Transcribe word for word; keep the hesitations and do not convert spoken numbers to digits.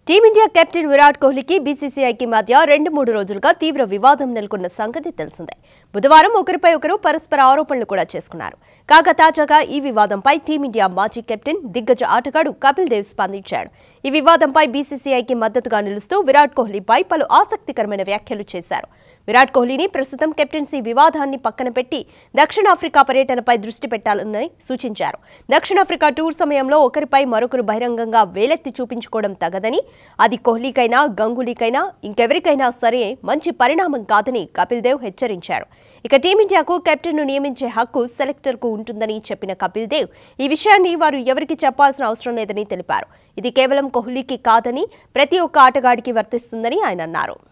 Team India captain Virat కోహ్లీకి బీసీసీఐకి మధ్య రెండు మూడు రోజులుగా తీవ్ర వివాదం నెలకొన్న సంగతి తెలిసిందే. బుధవారం ఒకరిపై ఒకరు పరస్పర ఆరోపణలు కూడా చేసుకున్నారు. కాగా తాజాగా ఈ వివాదంపై టీమిండియా మాజీ కెప్టెన్ దిగ్గజ ఆటగాడు కపిల్ దేవ్ స్పందించాడు. ఈ వివాదంపై బీసీసీఐకి మద్దతుగా నిలుస్తూ విరాట్ కోహ్లీపై పలు ఆసక్తికరమైన వ్యాఖ్యలు చేశారు. విరాట్ కోహ్లీని ప్రస్తుతం కెప్టెన్సీ వివాదాన్ని పక్కన పెట్టి దక్షిణాఫ్రికా పర్యటనపై దృష్టి పెట్టాలని సూచించారు. దక్షిణాఫ్రికా టూర్ సమయంలో ఒకరిపై మరొకరు బహిరంగంగా వేలెత్తి చూపించుకోవడం తగదని, అది కోహ్లీకైనా గంగూలీకైనా ఇంకెవరికైనా సరే మంచి పరిణామం కాదని కపిల్ దేవ్ హెచ్చరించారు. ఇక టీమిండియాకు కెప్టెన్ను నియమించే హక్కు సెలెక్టర్కు ఉంటుందని చెప్పిన కపిల్ దేవ్ ఈ విషయాన్ని వారు ఎవరికి చెప్పాల్సిన అవసరం లేదని తెలిపారు. ఇది కేవలం కోహ్లీకి కాదని ప్రతి ఒక్క ఆటగాడికి వర్తిస్తుందని ఆయన అన్నారు.